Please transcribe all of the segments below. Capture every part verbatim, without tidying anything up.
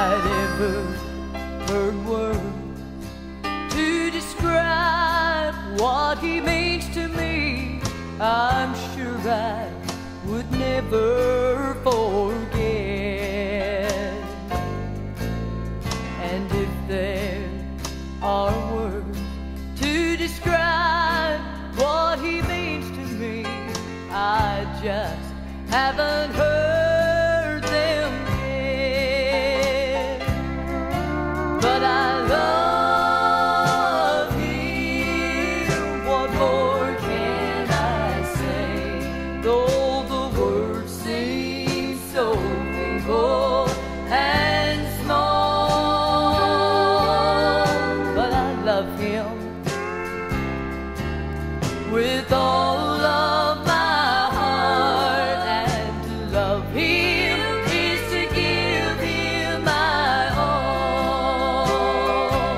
I'd ever heard words to describe what he means to me, I'm sure I would never forget. And if there are words to describe what he means to me, I just haven't heard them yet. But I love him, what more can I say? Though the words seem so feeble and small, but I love him with all of my heart, and to love him is to give him my all.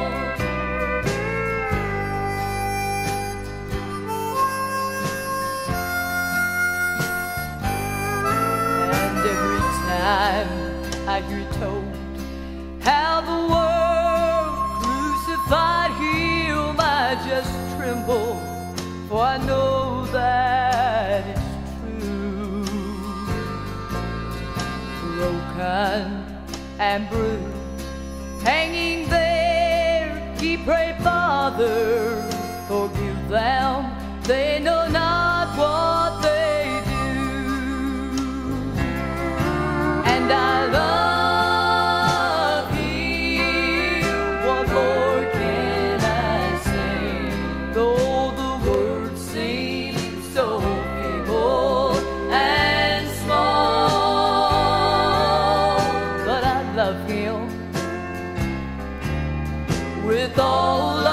And every time I hear told how the world crucified him, I just tremble, for I know that it's true. Broken and bruised, hanging there, he prayed, Father, forgive them, they know not what they do. And I love him, what more can I say? Though the words seem so feeble and small, but I love him with all